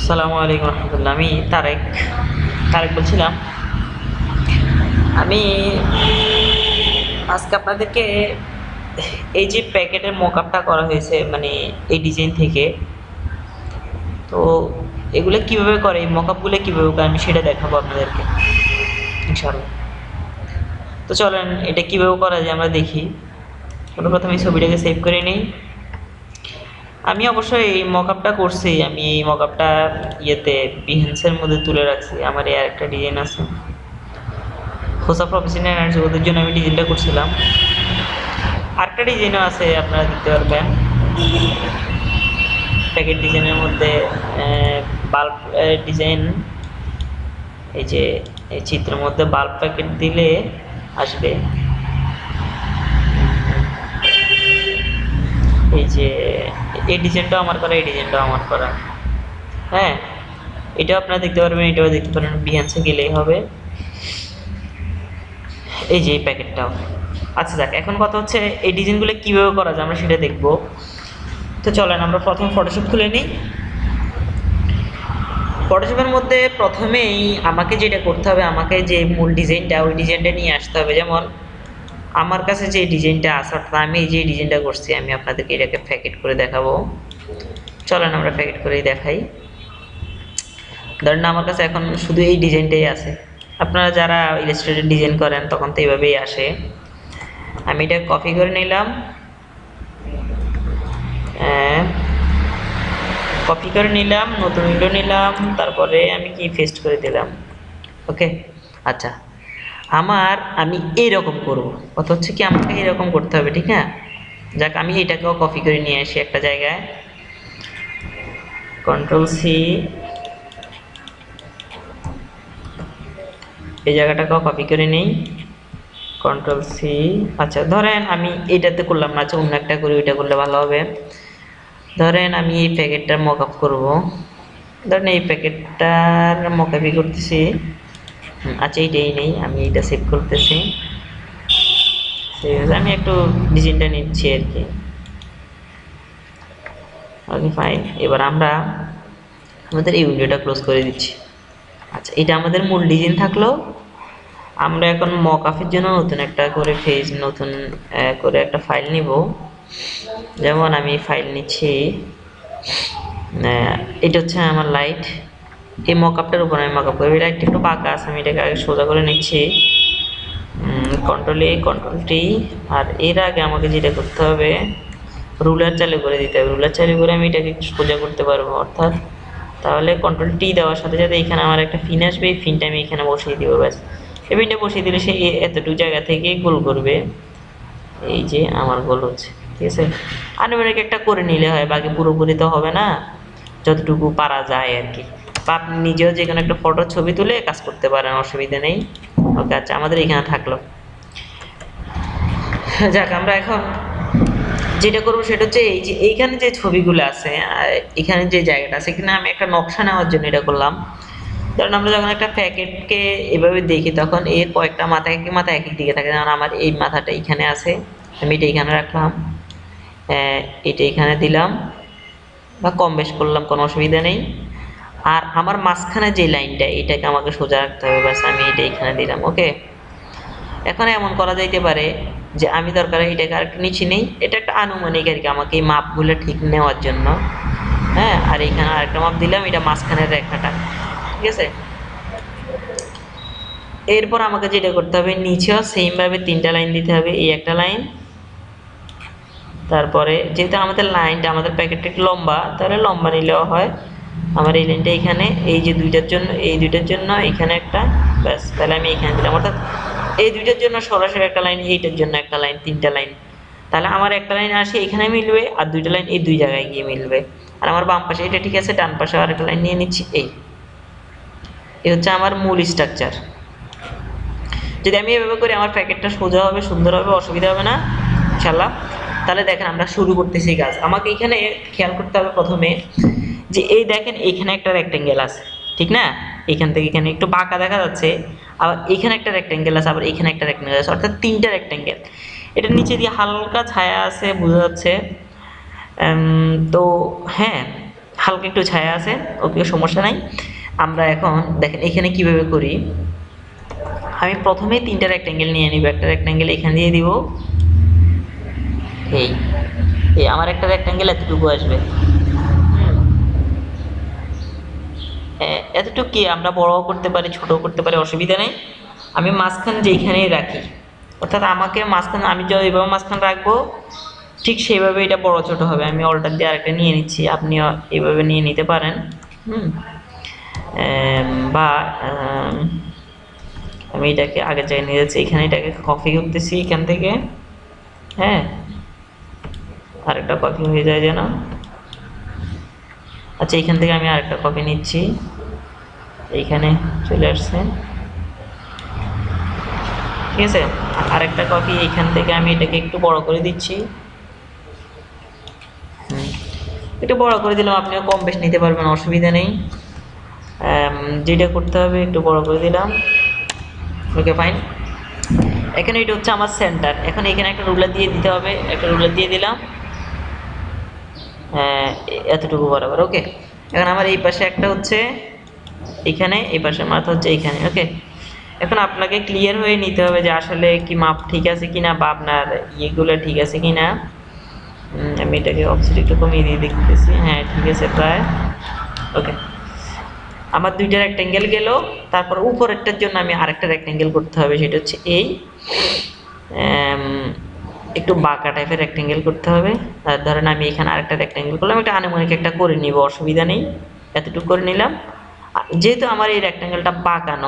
আসসালামু আলাইকুম রহমতুল্লাহ। আমি তারেক তারেক বলছিলাম। আমি আজকে আপনাদেরকে এই যে প্যাকেটের মকআপটা করা হয়েছে, মানে এই ডিজাইন থেকে, তো এগুলো কিভাবে করে, এই মকআপগুলো কিভাবে করে আমি সেটা দেখাবো আপনাদেরকে ইনশাআল্লাহ। তো চলেন এটা কিভাবে করা যায় আমরা দেখি। সর্বপ্রথম এই ছবিটাকে সেভ করে নিই। আমি অবশ্যই এই মকআপটা করছি, আমি এই মকআপটা ইয়েতে বিহেন্সের মধ্যে তুলে রাখছি। আমার এই আরেকটা ডিজাইন আছে, হোসা প্রফেশনাল এনার্জি, ওদের জন্য আমি ডিজাইনটা করছিলাম। আরেকটা ডিজাইনও আছে, আপনারা দেখতে পারবেন প্যাকেট ডিজাইনের মধ্যে বাল্ব ডিজাইন। এই যে এই চিত্রের মধ্যে বাল্ব প্যাকেট দিলে আসবে। এই যে এই ডিজাইনটাও আমার করা, এই ডিজাইনটাও আমার করা। হ্যাঁ, এটাও আপনারা দেখতে পারবেন, এটাও দেখতে পারেন, বিহান্সে গেলেই হবে। এই যে এই প্যাকেটটাও। আচ্ছা যাক, এখন কথা হচ্ছে এই ডিজাইনগুলো কীভাবে করা যায় আমরা সেটা দেখব। তো চলেন আমরা প্রথম ফটোশপ খুলে নিই। ফটোশপের মধ্যে প্রথমেই আমাকে যেটা করতে হবে, আমাকে যে মূল ডিজাইনটা, ওই ডিজাইনটা নিয়ে আসতে হবে। যেমন আমার কাছে যে ডিজাইনটা আছে, অর্থাৎ আমি যে ডিজাইনটা করছি, আমি আপনাদেরকে এটাকে প্যাকেট করে দেখাবো। চলেন আমরা প্যাকেট করেই দেখাই। ধরেন আমার কাছে এখন শুধু এই ডিজাইনটাই আছে। আপনারা যারা ইলাস্ট্রেটর ডিজাইন করেন তখন তো এইভাবেই আসে। আমি এটা কপি করে নিলাম, নতুন উইন্ডো নিলাম, তারপরে আমি কি পেস্ট করে দিলাম। ওকে, আচ্ছা আমি এইরকম করব। কথা হচ্ছে কি, আমাকে এরকম করতে হবে, ঠিক না? যাক, আমি এটাকেও কপি করে নিয়ে আসি একটা জায়গায়, কন্ট্রোল সি, এই জায়গাটাকেও কপি করে নিই, কন্ট্রোল সি। আচ্ছা ধরেন আমি এইটাতে করলাম না, আচ্ছা অন্য একটা করি, ওইটা করলে ভালো হবে। ধরেন আমি এই প্যাকেটটার মকআপ করব, ধরেন এই প্যাকেটটার মকআপই করতেছি। আচ্ছা এইটাই নেই, আমি এটা সেভ করতেছি। আমি একটু ডিজাইনটা নিচ্ছি আর কি। ওকে ফাইন, এবার আমরা আমাদের এই উইন্ডোটা ক্লোজ করে দিচ্ছি। আচ্ছা, এটা আমাদের মূল ডিজাইন থাকলো। আমরা এখন মকআপের জন্য নতুন একটা করে পেজ, নতুন করে একটা ফাইল নিব। যেমন আমি ফাইল নিচ্ছি, এটা হচ্ছে আমার লাইট। এই মকআপটার উপর আমি মকআপ করবো। এটা একটু বাঁকা আছে, আমি এটাকে আগে সোজা করে নিচ্ছি, কন্ট্রোল এ, কন্ট্রোল টি। আর এর আগে আমাকে যেটা করতে হবে, রুলার চালু করে দিতে হবে। রুলার চালু করে আমি এটাকে সোজা করতে পারবো, অর্থাৎ তাহলে কন্ট্রোল টি দেওয়ার সাথে সাথে এখানে আমার একটা ফিন আসবে, এই ফিনটা আমি এখানে বসিয়ে দিব। ব্যাস, এই ফিনটা বসিয়ে দিলে সে এতটুকু জায়গা থেকে গোল করবে। এই যে আমার গোল হচ্ছে, ঠিক আছে। আনুমানিক একটা করে নিলে হয়, বাকি পুরোপুরি তো হবে না, যতটুকু পারা যায় আর কি। বা আপনি নিজেও যে কোনো একটা ফটো ছবি তুলে কাজ করতে পারেন, অসুবিধা নেই। ওকে, আচ্ছা আমাদের এখানে থাকলো। যাক, আমরা এখন যেটা করবো সেটা হচ্ছে এই যে এইখানে যে ছবিগুলো আছে, এখানে যে জায়গাটা আছে, এখানে আমি একটা নকশা নেওয়ার জন্য এটা করলাম। ধরুন আমরা যখন একটা প্যাকেটকে এভাবে দেখি, তখন এর কয়েকটা মাথা, এক মাথা এক এক দিকে থাকে। যেমন আমার এই মাথাটা এখানে আছে, আমি এটা এখানে রাখলাম, এটা এখানে দিলাম, বা কম বেশ করলাম, কোনো অসুবিধা নেই। আর আমার মাঝখানে যে লাইনটা, এটাকে আমাকে সোজা রাখতে হবে। ব্যাস, আমি এটা এখানে দিলাম। ওকে, এখন এমন করা যাইতে পারে যে আমি দরকার এটাকে আরেকটু নিচে নেই, এটা একটা আনুমানিক আর কি, আমাকে এই মাপগুলো ঠিক নেওয়ার জন্য। হ্যাঁ, আর এইখানে আরেকটা মাপ দিলাম, এটা মাঝখানের রেখাটা, ঠিক আছে। এরপর আমাকে যেটা করতে হবে, নিচেও সেমভাবে 3টা লাইন দিতে হবে। এই একটা লাইন, তারপরে যেহেতু আমাদের লাইনটা, আমাদের প্যাকেটটা একটু লম্বা, তাহলে লম্বা নিলেও হয়। আমার এই লাইনটা এখানে, এই যে দুইটার জন্য, এই দুইটার জন্য এখানে একটা, ব্যাস, তাহলে আমি এখানে দিলাম। অর্থাৎ এই দুইটার জন্য সরাসরি একটা লাইন, এইটার জন্য একটা লাইন, 3টা লাইন। তাহলে আমার একটা লাইন আসে এখানে মিলবে, আর 2টা লাইন এই 2 জায়গায় গিয়ে মিলবে। আর আমার বাম পাশে এটা ঠিক আছে, ডান পাশে আর একটা লাইন নিয়ে নিচ্ছি। এই হচ্ছে আমার মূল স্ট্রাকচার। যদি আমি এভাবে করি, আমার প্যাকেটটা সোজা হবে, সুন্দর হবে, অসুবিধা হবে না ইনশাল্লাহ। তাহলে দেখেন আমরা শুরু করতেছি কাজ। আমাকে এখানে খেয়াল করতে হবে প্রথমে, যে এই দেখেন এইখানে একটা রেক্টেঙ্গেল আছে, ঠিক না? এখান থেকে এখানে একটু বাঁকা দেখা যাচ্ছে, আবার এখানে একটা রেক্টেঙ্গেল আছে, আবার এখানে একটা রেক্টেঙ্গেল আছে, অর্থাৎ 3টা রেক্টেঙ্গেল। এটার নিচে দিয়ে হালকা ছায়া আছে, বোঝা যাচ্ছে। তো হ্যাঁ, হালকা একটু ছায়া আছে, ওকে সমস্যা নাই। আমরা এখন দেখেন এখানে কিভাবে করি। আমি প্রথমে 3টা রেক্ট্যাঙ্গেল নিয়ে নিব, একটা রেক্ট্যাঙ্গেল এখানে দিয়ে দিব, এই এই আমার একটা রেক্ট্যাঙ্গেল এতটুকু আসবে, এতটুকু কি আমরা বড়ও করতে পারি ছোটও করতে পারি, অসুবিধা নেই। আমি মাঝখান যেইখানেই রাখি, অর্থাৎ আমাকে মাঝখান আমি যেভাবে মাঝখান রাখবো ঠিক সেইভাবে এটা বড় ছোট হবে। আমি অল্টার দিয়ে আরেকটা নিয়ে নিচ্ছি, আপনিও এইভাবে নিয়ে নিতে পারেন। বা আমি এটাকে আগের জায়গায় নিয়ে যাচ্ছি, এখানে এটাকে কপি করতেছি এখান থেকে, হ্যাঁ আরেকটা কপি হয়ে যায় যেন। আচ্ছা এখান থেকে আমি আরেকটা কপি নিচ্ছি, এইখানে চলে আসছে, ঠিক আছে। আরেকটা কপি এইখান থেকে আমি এটাকে একটু বড় করে দিচ্ছি, একটু বড় করে দিলাম, আপনিও কম বেশ নিতে পারবেন, অসুবিধা নেই। যেটা করতে হবে একটু বড় করে দিলাম, ওকে ফাইন। এখানে এটা হচ্ছে আমার সেন্টার, এখন এখানে একটা রুলার দিয়ে দিতে হবে, একটা রুলার দিয়ে দিলাম এতটুকু বরাবর, ওকে। এখন আমার এই পাশে একটা হচ্ছে এখানে, এই পাশে মাথা হচ্ছে এইখানে, ওকে। এখন আপনাকে ক্লিয়ার হয়ে নিতে হবে যে আসলে কি মাপ ঠিক আছে কিনা বা আপনার ইয়েগুলো ঠিক আছে কিনা। আমি এটাকে অফসেট একটু কমিয়ে দিয়ে দেখতেছি, হ্যাঁ ঠিক আছে প্রায়, ওকে। আমার 2টা রেক্ট্যাঙ্গেল গেল, তারপর উপরেরটার জন্য আমি আরেকটা রেক্ট্যাঙ্গেল করতে হবে, সেটা হচ্ছে এই একটু বাঁকা টাইপের রেক্ট্যাঙ্গেল করতে হবে। আর ধরেন আমি এখানে আরেকটা রেক্ট্যাঙ্গেল করলাম, একটা আনুমানিক একটা করে নিব, অসুবিধা নেই, এতটুকু করে নিলাম। যেহেতু আমার এই রেক্ট্যাঙ্গেলটা বাঁকানো,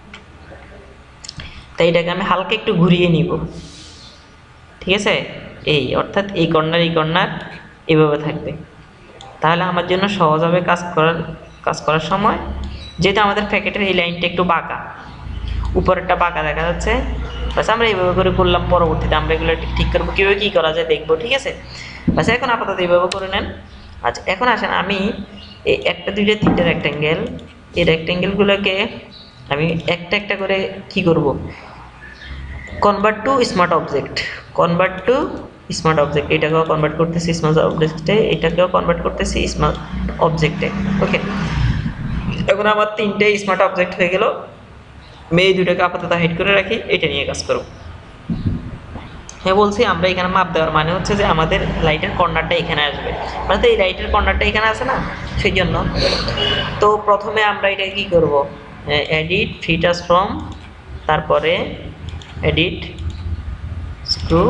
তাই এটাকে আমি হালকা একটু ঘুরিয়ে নিব, ঠিক আছে। এই অর্থাৎ এই কর্নার এইভাবে থাকবে, তাহলে আমার জন্য সহজ হবে কাজ করার সময়। যেহেতু আমাদের প্যাকেটের এই লাইনটা একটু বাঁকা, উপরেরটা বাঁকা দেখা যাচ্ছে, বাস আমরা এইভাবে করে করলাম, পরবর্তীতে আমরা এগুলো ঠিক করবো, কীভাবে কী করা যায় দেখবো, ঠিক আছে। বাস এখন আপাতত এইভাবে করে নেন। আচ্ছা এখন আসেন, আমি এই 1 2 3টে রেক্ট্যাঙ্গেল, এই রেক্ট্যাঙ্গেলগুলোকে আমি একটা একটা করে কি করব, কনভার্ট টু স্মার্ট অবজেক্ট, এটাকেও কনভার্ট করতেছি স্মার্ট অবজেক্টে, এটাকেও কনভার্ট করতেছি স্মার্ট অবজেক্টে, ওকে। এখন আমার 3টে স্মার্ট অবজেক্ট হয়ে গেল। আমি এই দুটোকে আপাতত হাইড করে রাখি, এটা নিয়ে কাজ করব। হ্যাঁ বলছি, আমরা এখানে মাপ দেওয়ার মানে হচ্ছে যে আমাদের লাইটের কর্নারটা এখানে আসবে, মানে তো এই লাইটের কর্নারটা এখানে আছে না, সেই জন্য। তো প্রথমে আমরা এটা কি করব, এডিট ফ্রি ট্রান্সফর্ম, তারপরে এডিট স্ক্রু,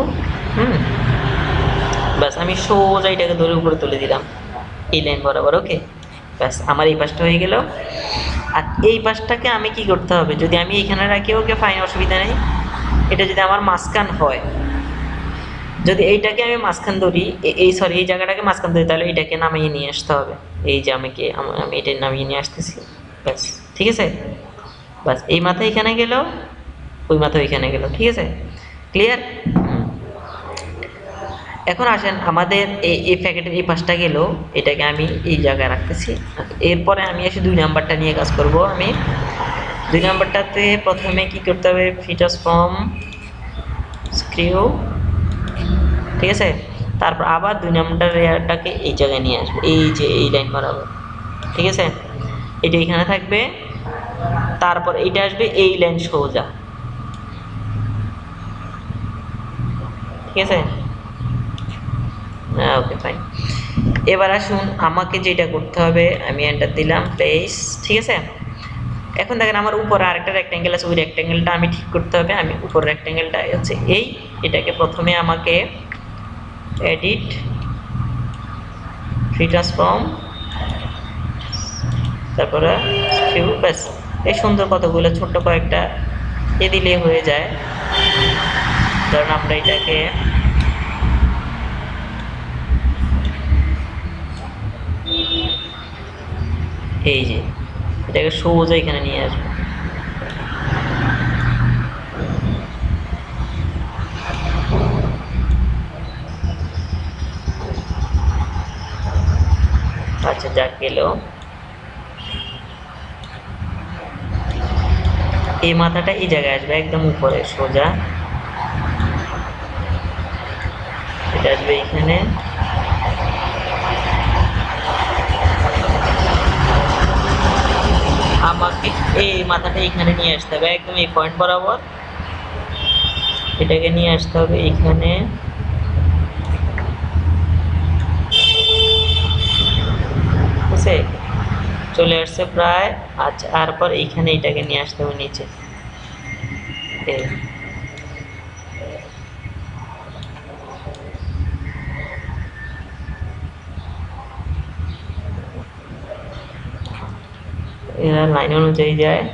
ব্যাস আমি সোজা এটাকে ধরে উপরে তুলে দিলাম এই লাইন বরাবর, ওকে। ব্যাস আমার এই পাশটা হয়ে গেল। আর এই পাশটাকে আমি কি করতে হবে, যদি আমি এখানে রাখি ওকে ফাইন, অসুবিধা নেই। এটা যদি আমার মাঝখান হয়, যদি এইটাকে আমি মাঝখান ধরি, এই জায়গাটাকে মাঝখান ধরি, তাহলে এটাকে নামিয়ে নিয়ে আসতে হবে, এই যে আমি এটা নামিয়ে নিয়ে আসতেছি, ব্যাস ঠিক আছে। ব্যাস এই মাথা এখানে গেল, ওই মাথা ওইখানে গেল, ঠিক আছে, ক্লিয়ার। এখন আসেন আমাদের এই প্যাকেটের এই পাশটা গেল, এটাকে আমি এই জায়গায় রাখতেছি। এরপরে আমি এসে 2 নাম্বারটা নিয়ে কাজ করব। আমি 2 নাম্বারটাতে প্রথমে কি করতে হবে, ফিটাস ফর্ম স্ক্রিউ, ঠিক আছে। তারপর আবার 2 নাম্বার লেয়ারটাকে এই জায়গায় নিয়ে আসবে, এই যে এই লাইন বরাবর, ঠিক আছে। এটা এখানে থাকবে, তারপর এটা আসবে এই লাইন সোজা, ঠিক আছে, ওকে ফাইন। এবার আসুন আমাকে যেটা করতে হবে, আমি এন্টার দিলাম প্লেস, ঠিক আছে। এখন দেখেন আমার উপরে আরেকটা রেক্ট্যাঙ্গেল আছে, ওই রেক্ট্যাঙ্গেলটা আমি ঠিক করতে হবে। আমি উপর রেক্ট্যাঙ্গেলটা হচ্ছে এটাকে প্রথমে আমাকে এডিট ফ্রি ট্রান্সফর্ম, তারপরে স্ক্রিউ, ব্যাস এই সুন্দর কতগুলো ছোট্ট কয়েকটা দিলে হয়ে যায়। ধরুন আমরা এটাকে এই যে এটাকে সোজা এখানে নিয়ে আসবো, আচ্ছা যাক গেল। এই মাথাটা এই জায়গায় আসবে একদম উপরে সোজা, এটা আসবে এখানে, আমাকে এই মাথাটা এখানে নিয়ে আসতে হবে, একদম এই পয়েন্ট বরাবর এটাকে নিয়ে আসতে হবে এখানে। বুঝছে, চলে আসছে প্রায়। আচ্ছা, তারপর এইখানে এটাকে নিয়ে আসতে হবে নিচে। এই এরা লাইন অনুযায়ী যায়।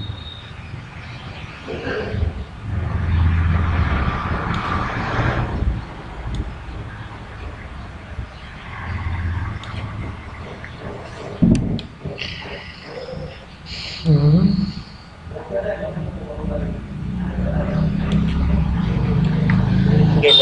গেল।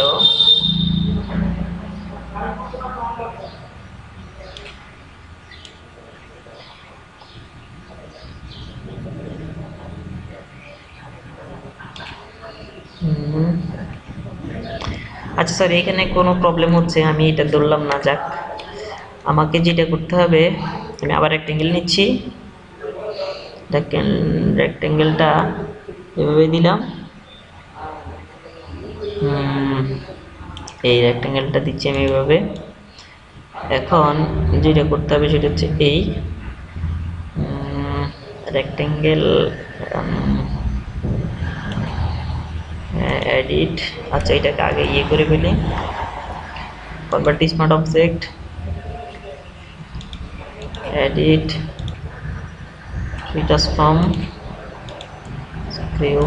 আচ্ছা স্যার, এখানে কোনো প্রবলেম হচ্ছে, আমি এটা ধরলাম না। যাক, আমাকে যেটা করতে হবে, আমি আবার রেক্টেঙ্গেল নিচ্ছি। রেক্টেঙ্গেলটা এভাবে দিলাম। এই রেক্টেঙ্গেলটা দিচ্ছি আমি এইভাবে। এখন যেটা করতে হবে সেটা হচ্ছে এই রেক্টেঙ্গেল এডিট। আচ্ছা, এটাকে আগে ইয়ে করে ফেলি, convert smart object, edit, transform, skew.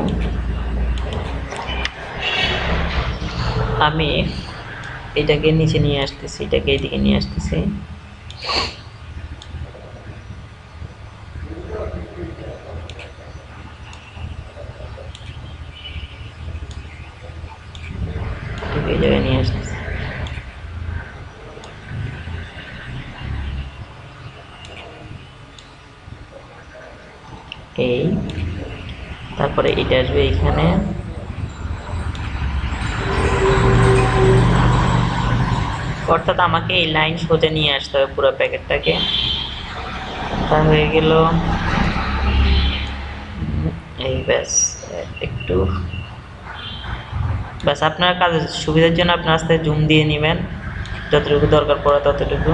আমি এটাকে নিচে নিয়ে আসতেছি, এটাকে এইদিকে নিয়ে আসতেছি। এই জায়গায় নিয়ে আসতেছি। এই তারপরে এটা আসবে এইখানে। অর্থাৎ আমাকে এই লাইন সোজা নিয়ে আসতে হবে পুরো প্যাকেটটাকে। তা হয়ে গেল। এই ব্যাস, একটু ব্যাস, আপনার কাজের সুবিধার জন্য আপনি আস্তে জুম দিয়ে নেবেন যতটুকু দরকার পড়ে ততটুকু।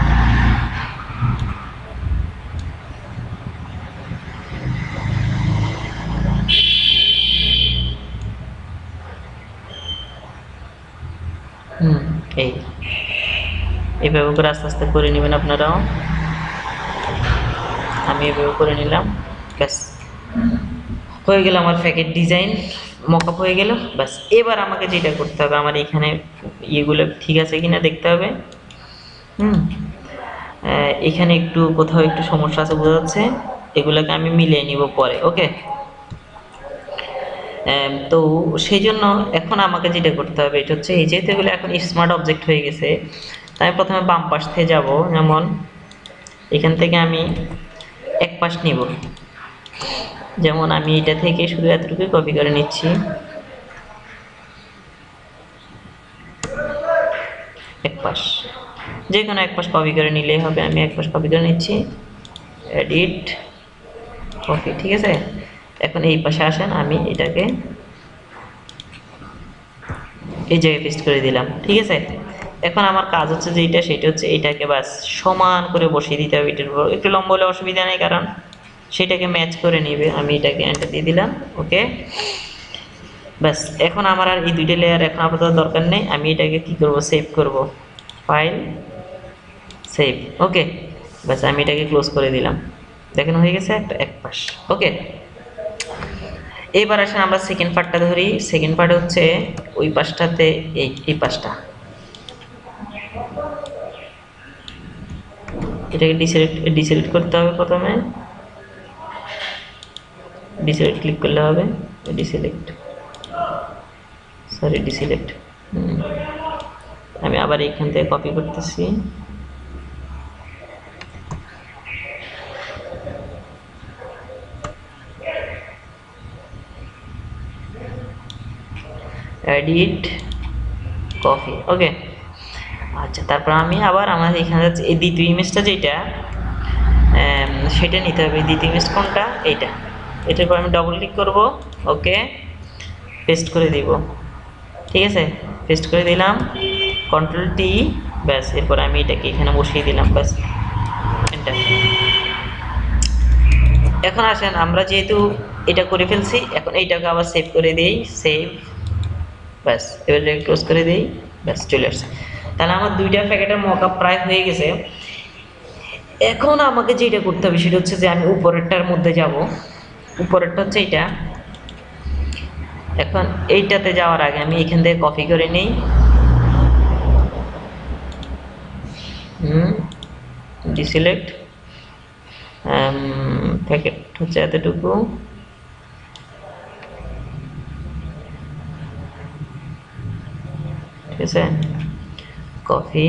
এই এইভাবে করে আস্তে আস্তে করে নেবেন আপনারাও। আমি এভাবে করে নিলাম। ব্যাস, হয়ে গেল আমার প্যাকেট ডিজাইন মকআপ হয়ে গেল। ব্যাস, এবার আমাকে যেটা করতে হবে, আমার এখানে ইয়েগুলো ঠিক আছে কিনা দেখতে হবে। এখানে একটু কোথাও একটু সমস্যা আছে বোঝা যাচ্ছে, এগুলোকে আমি মিলিয়ে নিব পরে। ওকে, তো সেই জন্য এখন আমাকে যেটা করতে হবে এটা হচ্ছে, এই যেহেতু এগুলো এখন স্মার্ট অবজেক্ট হয়ে গেছে, তাই প্রথমে বাম পাশ থেকে যাব। যেমন এখান থেকে আমি এক পাশ নিব, যেমন আমি এটা থেকে শুধু এতটুকু কপি করে নিচ্ছি। এক পাশ, যে কোনো এক পাশ কপি করে নিলেই হবে। আমি এক পাশ কপি করে নিচ্ছি, এডিট, কপি। ঠিক আছে, এখন এই পাশে আসেন, আমি এটাকে এই জায়গায় পেস্ট করে দিলাম। ঠিক আছে, এখন আমার কাজ হচ্ছে যে সেটা হচ্ছে এটাকে বাস সমান করে বসিয়ে দিতে হবে। এটার উপর একটু লম্বা হলে অসুবিধা নেই, কারণ সেটাকে ম্যাচ করে নেবে। আমি এটাকে এন্টার দিয়ে দিলাম। ওকে, ব্যাস, এখন আমার আর এই দুইটা লেয়ার এখন আপাতত দরকার নেই। আমি এটাকে কি করব, সেভ করব, ফাইল, সেভ। ওকে, ব্যাস, আমি এটাকে ক্লোজ করে দিলাম। দেখেন হয়ে গেছে একটা এক পাশ। ওকে, এবার আসেন আমরা সেকেন্ড পার্টটা ধরি। সেকেন্ড পার্ট হচ্ছে ওই পাশটাতে এই পাশটা, এটাকে ডিসিলেক্ট করতে হবে। প্রথমে ডিসিলেক্ট ক্লিক করলে হবে, ডিসিলেক্ট। আমি আবার এখান থেকে কপি করতেছি, এডিট, কপি। ওকে, আচ্ছা, তারপর আমি আবার আমার এখানে এই দ্বিতীয় ইমেজটা যেটা সেটা নিতে হবে। দ্বিতীয় ইমেজ কোনটা? এইটা। এটার পর আমি ডবল ক্লিক করব, ওকে, পেস্ট করে দিব। ঠিক আছে, পেস্ট করে দিলাম, কন্ট্রোল টি, ব্যাস। এরপর আমি এটাকে এখানে বসিয়ে দিলাম, ব্যাস, এন্টার। এখন আসেন, আমরা যেহেতু এটা করে ফেলছি, এখন এইটাকে আবার সেভ করে দিই, সেভ, ব্যাস। এবার ক্লোজ করে দিই, ব্যাস, চলে আসছে। তাহলে আমার দুইটা প্যাকেটের মকআপ প্রায় হয়ে গেছে। এখন আমাকে যেটা করতে হবে সেটা হচ্ছে যে আমি উপরেরটার মধ্যে যাব। উপরেরটা হচ্ছে এইটা। এখন এইটাতে যাওয়ার আগে আমি এখান থেকে কপি করে নিই, ডিসিলেক্ট, প্যাকেট হচ্ছে এতটুকু, ঠিক আছে, কপি,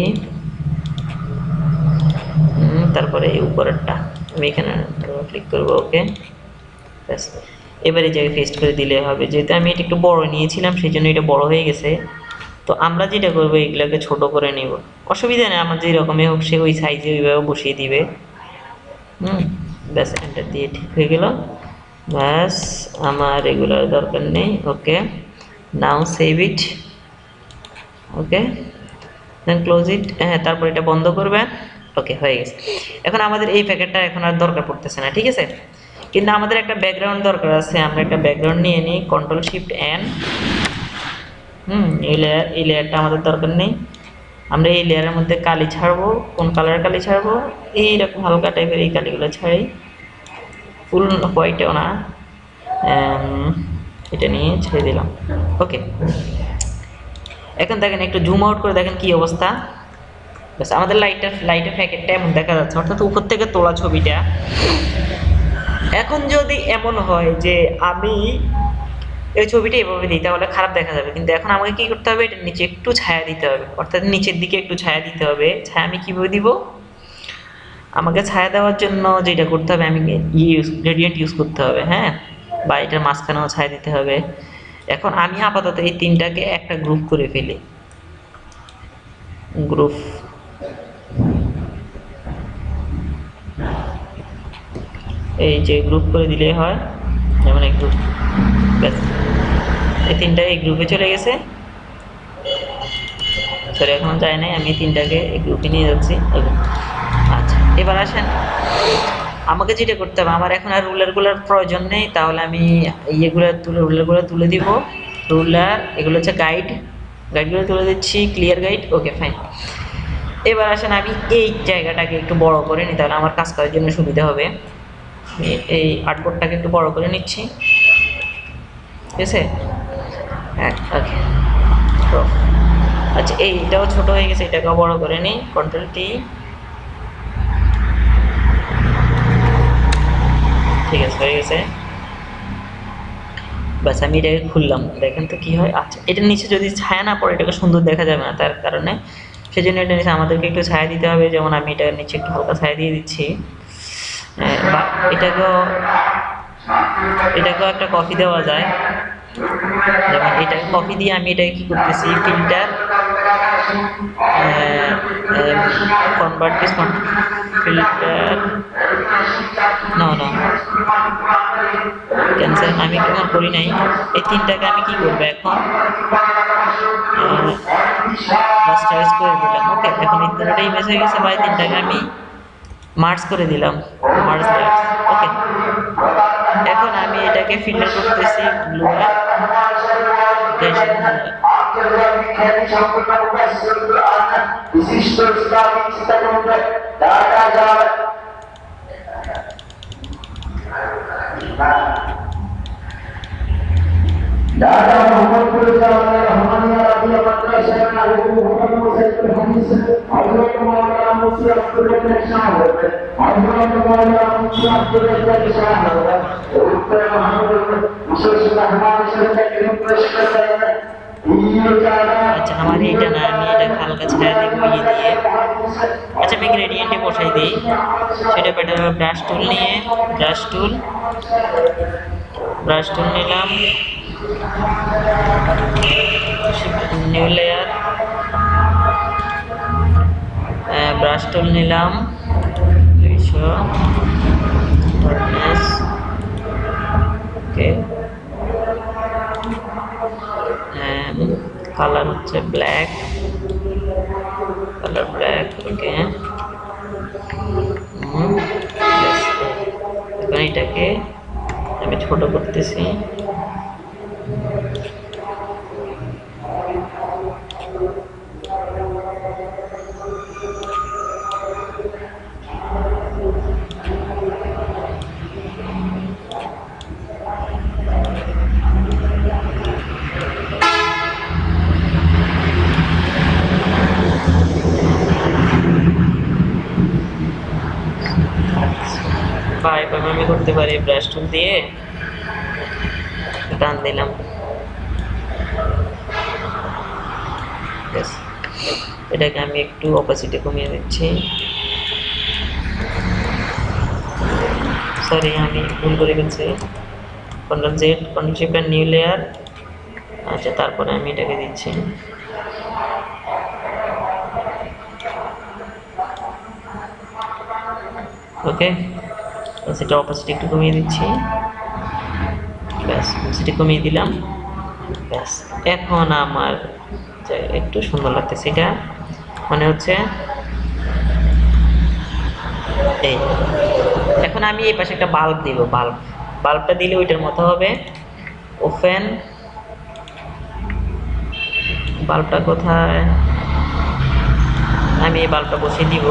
তারপরে এই উপরেরটা আমি এখানে ক্লিক করব, ওকে, ব্যাস। এবার এই জায়গায় পেস্ট করে দিলে হবে। যেহেতু আমি এটা একটু বড় নিয়েছিলাম সেই জন্য এটা বড় হয়ে গেছে। তো আমরা যেটা করবো, এগুলোকে ছোট করে নিব, অসুবিধা নেই, আমার যেরকমই হোক সে ওই সাইজে ওইভাবে বসিয়ে দিবে। ব্যাস, এন্টার দিয়ে ঠিক হয়ে গেল। ব্যাস, আমার এগুলোর দরকার নেই, ওকে, নাও save it, okay, then close ইট। হ্যাঁ, তারপর এটা বন্ধ করবেন, ওকে, হয়ে গেছে। এখন আমাদের এই প্যাকেটটা এখন আর দরকার পড়তেছে না, ঠিক আছে। কিন্তু আমাদের একটা ব্যাকগ্রাউন্ড দরকার আছে, আমরা একটা ব্যাকগ্রাউন্ড নিয়ে নিই, কন্ট্রোল শিফট এন। এই লেয়ারটা আমাদের দরকার নেই। আমরা এই লেয়ারের মধ্যে কালি ছাড়বো। কোন কালারের কালি ছাড়বো? এইরকম হালকা টাইপের এই কালিগুলো ছাড়ি, ফুল হোয়াইটেও না, এটা নিয়ে ছেড়ে দিলাম, ওকে। এখন দেখেন, একটু জুম আউট করে দেখেন কি অবস্থা। ব্যাস, আমাদের লাইটের প্যাকেটটা এমন দেখা যাচ্ছে, অর্থাৎ উপর থেকে তোলা ছবিটা। এখন যদি এমন হয় যে আমি এই ছবিটা এভাবে দিই তাহলে খারাপ দেখা যাবে, কিন্তু এখন আমাকে কি করতে হবে, এটার নিচে একটু ছায়া দিতে হবে, অর্থাৎ নিচের দিকে একটু ছায়া দিতে হবে। ছায়া আমি কিভাবে দিব? আমাকে ছায়া দেওয়ার জন্য যেটা করতে হবে, আমি গ্রেডিয়েন্ট ইউজ করতে হবে, হ্যাঁ, বা এটার মাঝখানেও ছায়া দিতে হবে। এখন আমি আপাতত এই তিনটাকে একটা গ্রুপ করে ফেলি, গ্রুপ, এই যে গ্রুপ করে দিলেই হয়, যেমন এই গ্রুপ, ব্যাস, এই তিনটা এই গ্রুপে চলে গেছে। সরি, এখন যায় নাই, আমি তিনটাকে এই গ্রুপে নিয়ে যাচ্ছি। আচ্ছা, এবার আসেন, আমাকে যেটা করতে হবে, আমার এখন আর রুলারগুলোর প্রয়োজন নেই, তাহলে আমি রুলারগুলো তুলে দিব। রুলার, এগুলো হচ্ছে গাইডগুলো তুলে দিচ্ছি, ক্লিয়ার গাইড, ওকে, ফাইন। এবার আসেন, আমি এই জায়গাটাকে একটু বড় করে নিই, তাহলে আমার কাজ করার জন্য সুবিধা হবে। এই আর্টবোর্ডটাকে একটু বড় করে নিচ্ছি, ঠিক আছে, হ্যাঁ, ওকে। আচ্ছা, এইটাও ছোট হয়ে গেছে, এটাকেও বড় করে নিই, কন্ট্রোল টি, ঠিক আছে, হয়ে গেছে। বাস, আমি এটাকে খুললাম, দেখেন তো কি হয়। আচ্ছা, এটার নিচে যদি ছায়া না পড়ে এটাকে সুন্দর দেখা যাবে না, তার কারণে সেজন্য এটার নিচে আমাদেরকে একটু ছায়া দিতে হবে। যেমন আমি এটার নিচে একটু হালকা ছায়া দিয়ে দিচ্ছি, বা এটাকেও একটা কপি দেওয়া যায়। যেমন এটাকে কপি দিয়ে আমি এটাকে কি করতেছি, ফিল্টার, কনভার্ট দিস ফিল্টার, না ক্যান্সেল, আমি কেমন করি নাই। এই তিনটাকে আমি কি করবো এখন, রাস্টারাইজ করে দিলাম, ওকে। এখন এই তিনটা ইমেজ হয়ে গেছে, বা এই তিনটাকে আমি মার্জ করে দিলাম, মার্জ লেয়ার্স, ওকে। এখন আমি এটাকে ফিল্টার করতেছি, ব্লুটা, Dada Muhammad Rahmaniyya Rabiya Madrasah Al-Muhammad Musayyid Al-Hadis Hazrat Maulana Mufti Abdul Razak Shah Hazrat Maulana Mufti Abdul Razak Shah Dr. Muhammad Musayyid Rahman Shah আচ্ছা, আমার এইটা না, আমি এটা হালকা ছায়া দেবো ইয়ে দিয়ে। আচ্ছা, আমি গ্রেডিয়েন্টে বসাই দিই, সেটা বেটার হবে। ব্রাশ টুল নিয়ে, ব্রাশ টুল নিলাম, নিউ লেয়ার, ব্রাশ টুল নিলাম, হার্ডনেস, ওকে, কালার হচ্ছে ব্ল্যাক, কালার ব্ল্যাক, ওকে। এখন এটাকে আমি ছোট করতেছি। বা এভাবে আমি করতে পারি, ব্রাশ টুল দিয়ে টান দিলাম। এটাকে আমি একটু অপাসিটি কমিয়ে দিচ্ছি। সরি, আমি ভুল করে ফেলছি। কন্ট্রোল জেড, কন্ট্রোল শিফট আর নিউ লেয়ার। আচ্ছা, তারপরে আমি এটাকে দিচ্ছি। ওকে, সেটা অপাসিটি একটু কমিয়ে দিচ্ছি। ব্যাস, অপাসিটি কমিয়ে দিলাম। ব্যাস, এখন আমার একটু সুন্দর লাগতেছে। এটা মনে হচ্ছে এই। এখন আমি এই পাশে একটা বাল্ব দিব। বাল্বটা দিলে ওইটার মতো হবে। ওপেন, বাল্বটা কোথায়? আমি এই বাল্বটা বসিয়ে দিব।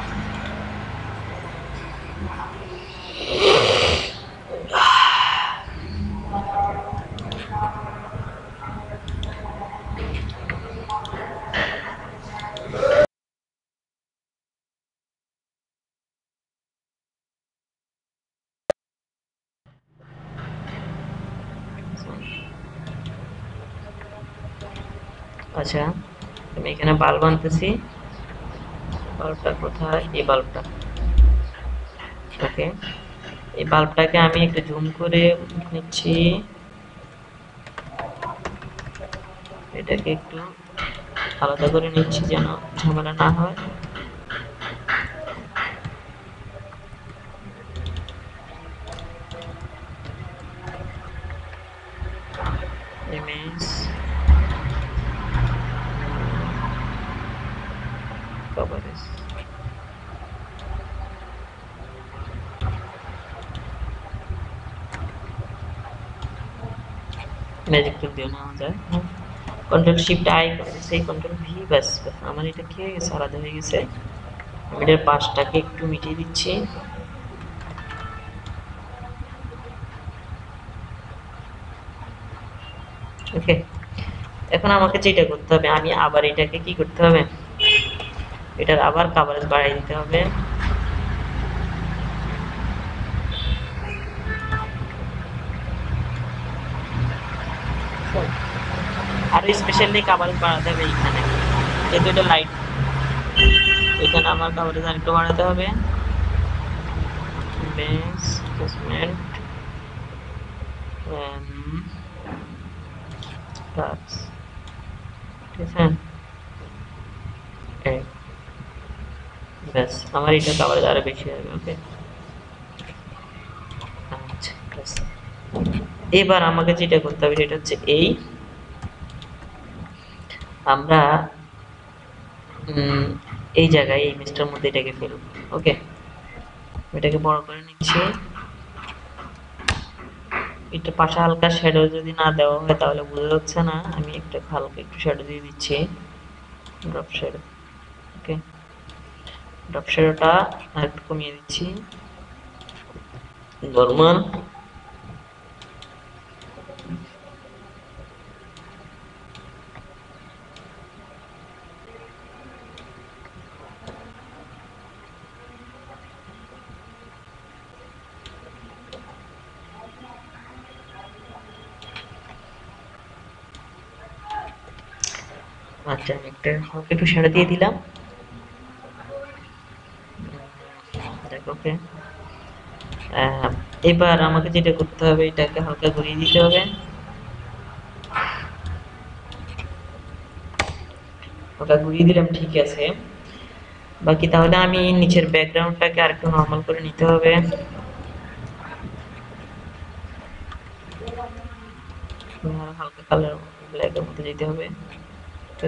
আচ্ছা, আমি এখানে বাল্ব আনতেছি। বাল্বটা কোথায়? এই বাল্বটা। ওকে, এই বাল্বটাকে আমি একটু জুম করে নিচ্ছি। এটাকে একটু আলাদা করে নিচ্ছি যেন ঝামেলা না হয়। ইমেজ, কভারেজ, ম্যাজিক টুল দিয়ে নেওয়া যায়। কন্ট্রোল শিফট আই, সেই কন্ট্রোল ভি। ব্যাস, আমার এটা কি হয়ে গেছে? আলাদা হয়ে গেছে। আমি এটার পাশটাকে একটু মিটিয়ে দিচ্ছি। ওকে, এখন আমাকে যেটা করতে হবে, আমি আবার এটাকে কি করতে হবে? এটার আবার কভারেজ বাড়িয়ে দিতে হবে। আর স্পেশালি কভারেজ বাড়াতে হবে এখানে, যেহেতু এটা লাইট। এখানে আমার কভারেজ আরেকটু বাড়াতে হবে। বেস অ্যাডজাস্টমেন্ট, টাচ, ঠিক আছে। ব্যাস, আমার এটা কভারেজ আরো বেশি হবে। ওকে, আচ্ছা, ব্যাস। এবার আমাকে যেটা করতে হবে সেটা হচ্ছে এই, আমরা এই জায়গায় এই ইমেজটার মধ্যে এটাকে ফেলব। ওকে, এটাকে বড় করে নিচ্ছি। এটা পাশে হালকা শ্যাডো যদি না দেওয়া হয় তাহলে বোঝা যাচ্ছে না। আমি একটা হালকা একটু শ্যাডো দিয়ে দিচ্ছি, ড্রপ শ্যাডো। ওকে, ড্রপ শ্যাডোটা আরেকটু কমিয়ে দিচ্ছি, নরমাল। আচ্ছা, আমি একটা হালকা একটু শ্যাডো দিয়ে দিলাম। দেখো, ওকে। এবার আমাকে যেটা করতে হবে, এটাকে হালকা ঘুরিয়ে দিতে হবে। হালকা ঘুরিয়ে দিলাম, ঠিক আছে। বাকি তাহলে আমি নিচের ব্যাকগ্রাউন্ডটাকে আরেকটু নর্মাল করে নিতে হবে। হালকা কালার ব্ল্যাকের মধ্যে যেতে হবে। ওকে,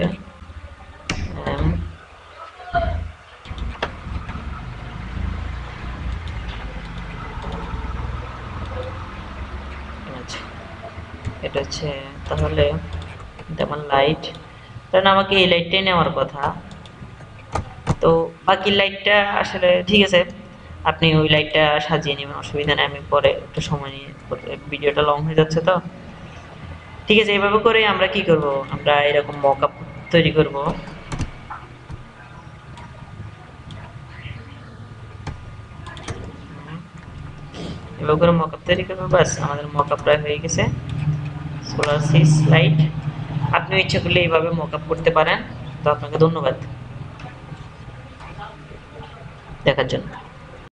আচ্ছা এটা হচ্ছে তাহলে যেমন লাইট, কারণ আমাকে এই লাইটটাই নেওয়ার কথা। তো বাকি লাইটটা আসলে ঠিক আছে, আপনি ওই লাইটটা সাজিয়ে নেবেন, অসুবিধা নেই। আমি পরে একটু সময় নিয়ে, ভিডিওটা লং হয়ে যাচ্ছে তো। ঠিক আছে, এভাবে করে আমরা কি করব, আমরা এরকম মকআপ তৈরি করব। এভাবে করে মকআপ তৈরি করবো, ব্যাস আমাদের মকআপ প্রায় হয়ে গেছে। সোলার সিস লাইট, আপনি ইচ্ছা করলে এইভাবে মকআপ করতে পারেন। তো আপনাকে ধন্যবাদ দেখার জন্য।